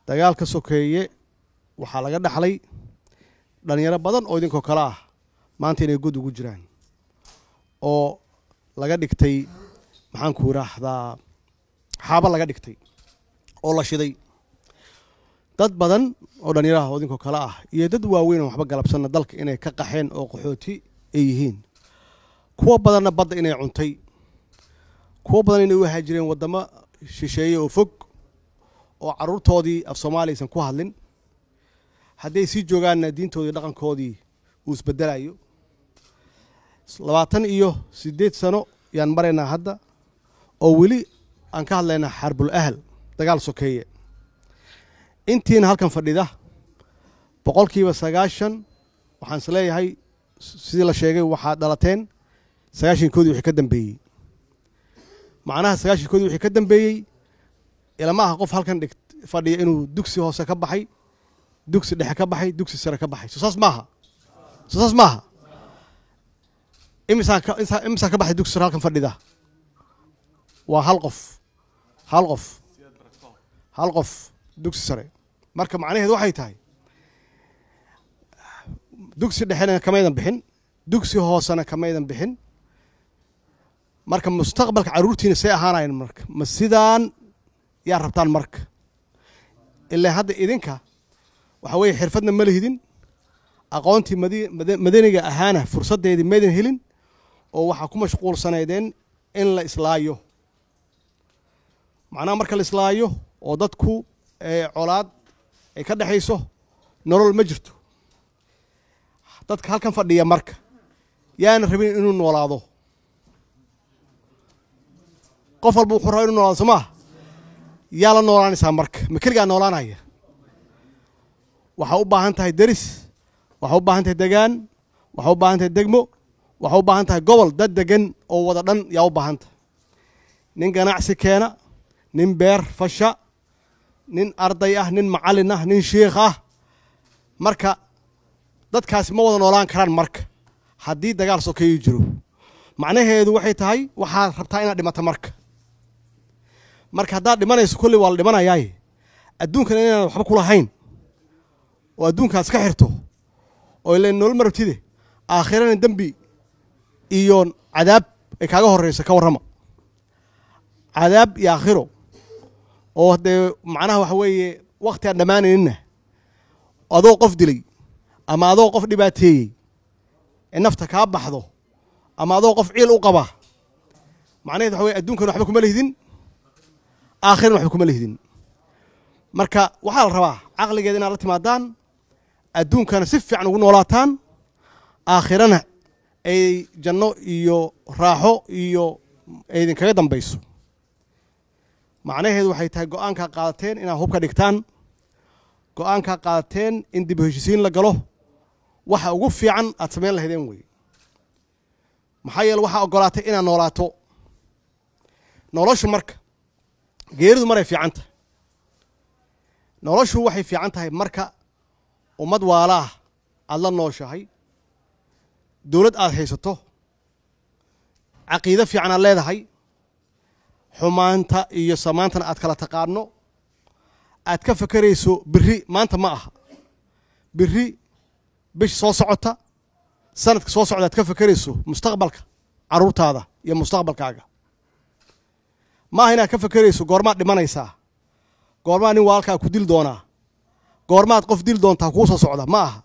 dagaalka sokeeye waxaa laga dhaxlay dhalinyaro badan oo idinkoo kale ah maanta inay god ugu jiraan oo laga dhigtay maxaan ku yiraahdaa xaaba laga dhigtay oo la shiday dad badan oo dhalinyaro oo idinkoo kale ah iyo dad waaweyn oo waxba galabsan dalka inay ka qaxeen oo qaxooti ay yihiin kuwa badanna badda inay cuntay kuwa badan inay u haajireen wadamo shisheeye oo fog oo caruurtoodii af Soomaaliya aysan ku hadlin hadday sii joogaanna diintoodii dhaqankoodii uu isbedelayo 28 sano yaan maraynaa hadda oo weli aan ka hadlaynaa xarbul ahl dagaal sokeeye intiina halkan fadhida boqolkiiba 90 waxaan isleeyahay sidii la sheegay waxaa dhalateen 90koodii wixii ka dambeeyey macnaha 90koodii wixii ka dambeeyey ilama aha qof halkan fadhiya inuu dugsi hoose ka baxay dugsi dhexe ka baxay dugsi sare ka baxay saas maaha imisa ka baxay dugsi sare halkan fadhida waa hal qof dugsi sare marka macnaheedu waxay tahay dugsi dhexena kamaydan bixin dugsi hoosena kamaydan bixin marka mustaqbalka caruurtiina say ahaanayeen marka ma sidaan yaa rabtaan marka ilaa hadda idinka waxa weeye xirfadna ma lihidin aqoontii madaniga ahaana fursadeedii maydin helin oo waxa ku mashquulsanaydeen in la islaayo macnaha marka la islaayo oo dadku colaad ay ka dhaxayso nolol ma jirto dadka halkan fadhiya marka yaana rabin inuu noolaado qof walba wuxuu rabaa inuu noolaado somaa yaa la noolaanaysaa marka ma keligaa noolaanaya waxaa u baahan tahay deris waxaa u baahan tahay degaan waxaa u baahan tahay degmo waxaa u baahan tahay gobol dad degan oo wada dhan yaa u baahan tahay nin ganacsi keena nin beer fasha nin arday ah nin macallin ah nin sheekh ah marka dadkaasi ma wada noolaan karaan marka haddii dagaal sokeeyo jiro macnaheedu waxay tahay waxaad rabtaa inaad dhimato marka haddaad dhimanayso kolley waa la dhimanayaaye adduunkan inaan waxba ku lahayn oo adduunkaas ka xirto oo ileen nolol ma rabtide aakhirana dembi iyo cadaab ay kaaga horreyso ka warrama cadaab iyo aakhiro oo dee macnaha waxa weeye waqti aan dhammaanayninna adoo qof dilay ama adoo qof dhibaateeyey in nafta kaa baxdo ama adoo qof ciil u qaba macnaheedu waxa weye adduunkan waxba kuma lihidin aakhirana waxba kuma lihidin marka waxaa la rabaa caqligeeda inaad la timaadaan adduunkana si fiican ugu noolaataan aakhirana ay janno iyo raaxo iyo idinkaga dambayso macnaheedu waxay tahay go'aankaa qaadateen inaad hubka dhigtaan go'aankaa qaadateen in dib u heshisiin la galo waxa ugu fiican aad samayn lahaydeen wey maxaa yeele waxaa oggolaatay inaad noolaato noloshu marka geeridu maray fiican tahay noloshu waxay fiican tahay marka ummad waalaah aad la nooshahay dowlad aad haysato caqiido fiican aad leedahay xumaanta iyo samaantana aad kala taqaano aad ka fakarayso berri maanta ma aha berri bish soo socota sanadka soo socda aad ka fakarayso mustaqbalka caruurtaada iyo mustaqbalkaaga ma aha inaad ka fakarayso goormaad dhimanaysaa goormaa nin waalkaa ku dil doonaa goormaad qof dil doontaa kuu soo socda ma aha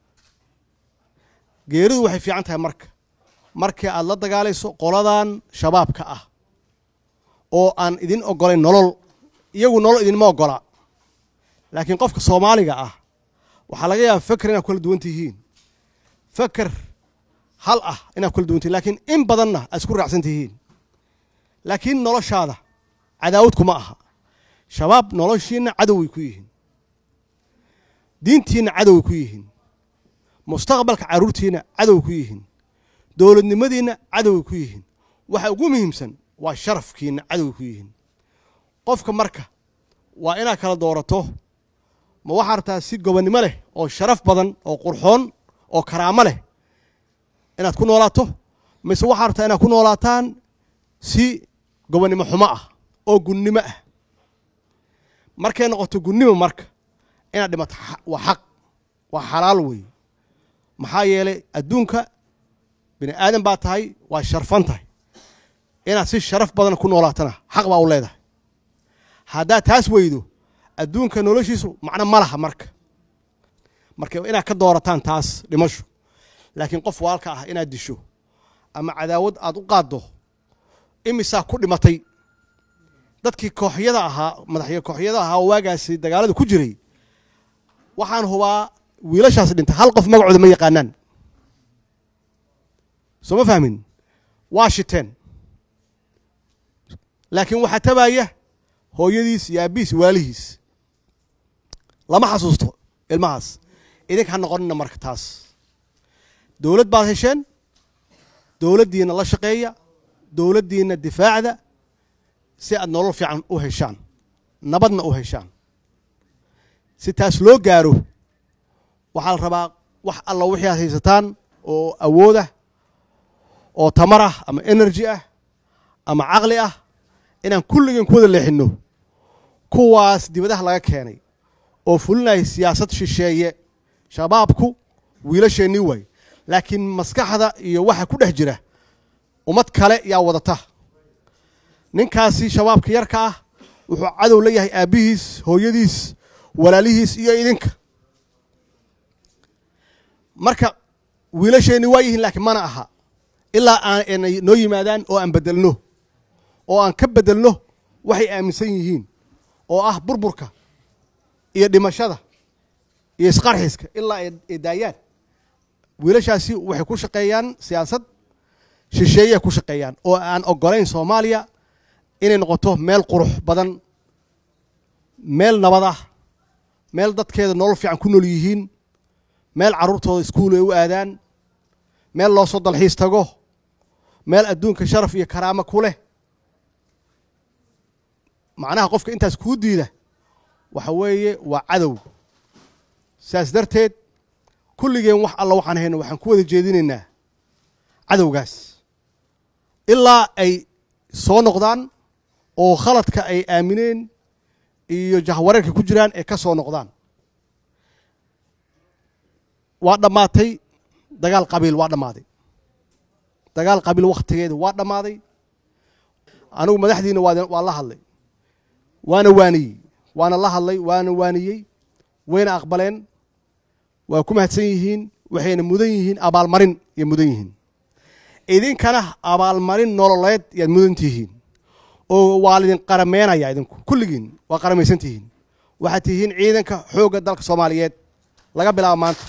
geeridu waxay fiican tahay markii aad la dagaalayso qoladan shabaabka ah oo aan idin oggolayn nolol iyagu nolol idinma oggola laakiin qofka Soomaaliga ah waxaa laga yaabaa fakar inaad kala duwan tihiin fakar hal ah inaad kala duwan tihiin laakiin in badanna aad isku raacsan tihiin laakiin noloshaada cadaawad kuma aha shabaab noloshiina cadow way ku yihiin diintiina cadow way ku yihiin mustaqbalka caruurtiina cadow ku yihiin dowladnimadiina cadow ku yihiin waxa ugu muhiimsan waa sharafkiina cadow ku yihiin qofka marka waa inaad kala doorato ma waxa rabtaa si gobonnimo leh oo sharaf badan oo qurxoon oo karaamo leh inaad ku noolaato mise waxa rabtaa inaad ku noolaataan si gobonnimo xumo ah oo gunnimo ah markay noqoto gudnimo marka inaad dhimato waa xaq waa xalaal weeye maxaa yeelay adduunka bini aadan baa tahay waa sharfan tahay inaad si sharaf badan ku noolaatana xaq baa u leedahay haddaad taas weydo adduunka noloshiisu macno ma laha marka inaad ka doorataan taas dhimasho laakiin qof waalka ah inaad disho ama cadaawad aad u qaaddo imisaa ku dhimatay dadkii kooxyada ahaa madaxya kooxyada ahaa waagaasi dagaalada ku jiray waxaan hubaa wiilashaas dhintay hal qof magacooda ma yaqaanaan soo ma fahmin waa shiteen laakiin waxaa tabaaya hooyadiis iyo aabihiis waalihiis lama xasuusto ilmahaas idinka ha noqonina marka taas dowlad baad hesheen dowladdiina la shaqeeya dowladdiina difaacda si aad nolol fiican u heshaan nabadna u heshaan si taas loo gaaro waxaa la rabaa wax alla wixii aad haysataan oo awood ah oo tamar ah ama energy ah ama caqli ah inaan kulligeen ku wada leexinno kuwaas dibadaha laga keenay oo fulinaya siyaasad shisheeye shabaabku wiilasheennii waay laakiin maskaxda iyo waxa ku dhex jira ummad kale yaa wadata ninkaasi shabaabka yarka ah wuxuu cadow la yahay aabbihiis hooyadiis walaalihiis iyo idinka marka wiilasheenni waa yihiin laakiin mana aha ilaa aanay noo yimaadaan oo aan bedelno oo aan ka bedelno waxay aaminsan yihiin oo ah burburka iyo dhimashada iyo isqarxiska ilaa ay daayaan wiilashaasi waxay ku shaqeeyaan siyaasad shisheeye ku shaqeeyaan oo aan ogolayn Soomaaliya inay noqoto meel qurux badan meel nabad ah meel dadkeeda nolol fiican ku nool yihiin meel carruurtooda iskuul ay u aadaan meel loo soo dalxiis tago meel adduunka sharaf iyo karaamo ku leh macnaha qofka intaas kuu diida waxa weeye waa cadow saas darteed kulligeen wax alla waxaan hayno waxaan ku wada jeedinaynaa cadowgaas ilaa ay soo noqdaan oo khaladka ay aamineen iyo jahwareerka ku jiraan ee ka soo noqdaan waa dhammaatay dagaal qabiil waa dhammaaday dagaal qabiil wakhtigeeda waa dhammaaday anigu madaxdiina waa la hadlay waana waaniyey waana la hadlay waana waaniyey wayna aqbaleen waa ku mahadsan yihiin waxayna mudan yihiin abaalmarin iyo mudan yihiin idinkana abaalmarin nololeed yaad mudan tihiin oo waa lidin qarameenaya idinku kulligiin waa qaramaysan tihiin waxaad tihiin ciidanka xoogga dalka Soomaaliyeed laga bilaabo maanta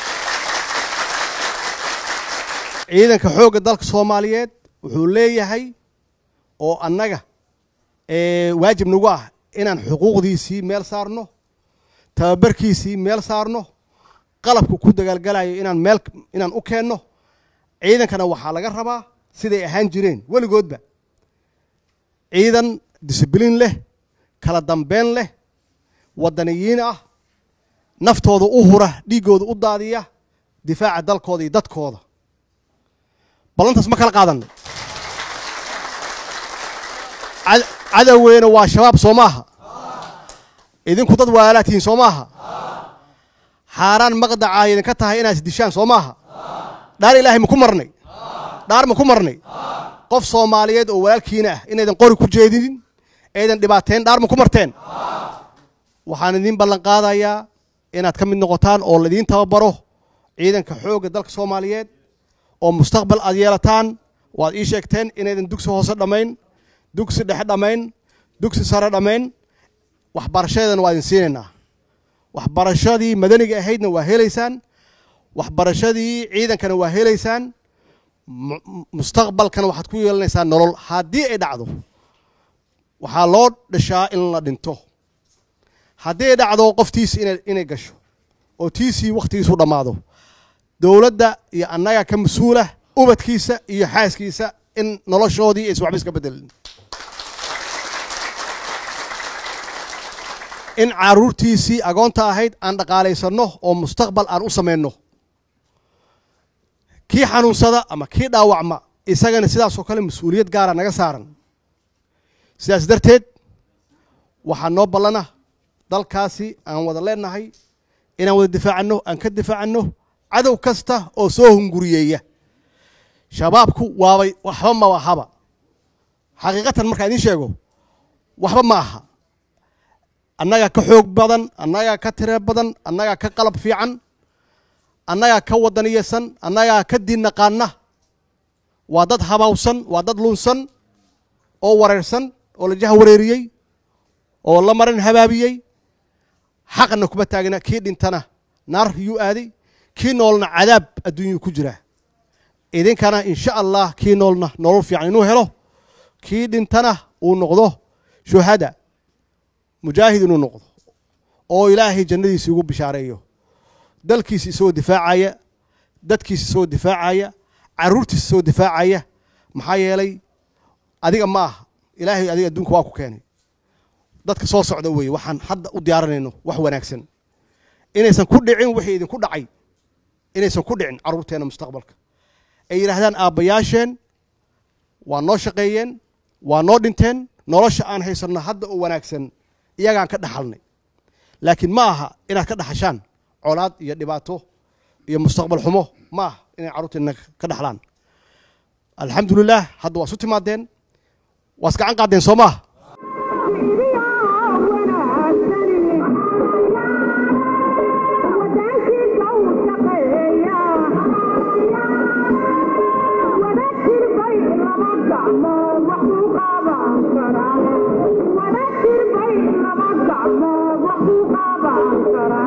ciidanka xoogga dalka Soomaaliyeed wuxuu leeyahay oo annaga waajib nagu ah inaan xuquuqdiisii meel saarno tababarkiisii meel saarno qalabku ku dagaalgalayo inaan u keenno ciidankana waxaa laga rabaa siday ahaan jireen weligoodba ciidan discibliin leh kala dambeyn leh wadaniyiin ah naftooda u hura dhiigooda u daadiya difaaca dalkooda iyo dadkooda ballantaas ma kala qaadanay cadawgeena waa shabaab soo maaha idinku dad waalaatiin soo maaha xaaraan maqdaca idinka tahay inaad isdishaan soo maaha dhaar ilaahay ma ku marnay dhaar ma ku marnay qof Soomaaliyeed oo walaalkiina ah inaydan qori ku jeedinin aydan dhibaateen dhaar ma ku marteen waxaan idin ballan qaadayaa inaad ka mid noqotaan oo la idin tababaro ciidanka xoogga dalka Soomaaliyeed oo mustaqbal aad yeelataan waad ii sheegteen inaydan dugsi hoose dhamayn dugsi dhexe dhamayn dugsi sare dhamayn waxbarashadeena waa idin siinaynaa waxbarashadii madaniga ahaydna waa helaysaan waxbarashadii ciidankana waa helaysaan mustaqbalkana waxaad ku yeelanaysaan nolol haddii ay dhacdo waxaa loo dhashaa in la dhinto haddii ay dhacdo qoftiisi inay gasho oo tiisii wakhtigiisu dhammaado dowladda iyo annaga ka mas-uulah ubadkiisa iyo xaaskiisa in noloshoodii aysan waxba iska bedelin in carruurtiisii agoonta ahayd aan dhaqaalaysanno oo mustaqbal aan u samayno kii xanuunsada ama kii dhaawacma isagana sidaasoo kale mas-uuliyad gaara naga saaran sidaas darteed waxaa noo ballana dalkaasi aan wada leenahay inaan wada difaacano aan ka difaacano cadow kasta oo soo hunguriyeeya shabaabku waabay waxba ma wahaba xaqiiqatan marka idin sheego waxba ma aha annaga ka xoog badan annaga ka tire badan annaga ka qalab fiican annaga ka wadaniyeysan annaga ka diin naqaana waa dad habawsan waa dad lunsan oo wareersan oo la jaha wareeriyey oo la marin habaabiyey xaqna kuma taagna kii dhintana naar yuu aaday kii noolna cadaab adduunyuu ku jira idinkana insha allah kii noolna nolol fiican inuu helo kii dhintana uu noqdo shuhada mujaahid inuu noqdo oo ilaahay jannadiisa ugu bishaareeyo dalkiisa isoo difaacaya dadkiisa isoo difaacaya caruurtiisa isoo difaacaya maxaa yeelay adiga ma aha ilaahay adiga adduunka waa ku keenay dadka soo socda weeye waxaan hadda u diyaarinayno wax wanaagsan inaysan ku dhicin wixii idinku dhacay inaysan ku dhicin caruurteena mustaqbalka ay yiraahdaan aabbayaasheen waa noo shaqeeyeen waa noo dhinteen nolosha aan haysanno hadda oo wanaagsan iyagaan ka dhaxalnay laakiin ma aha inaad ka dhaxashaan colaad iyo dhibaato iyo mustaqbal xumo ma aha inay caruurteena ka dhaxlaan alxamdulilah hadda waa isu timaadeen waa iska gacan qaadeen soo maaha What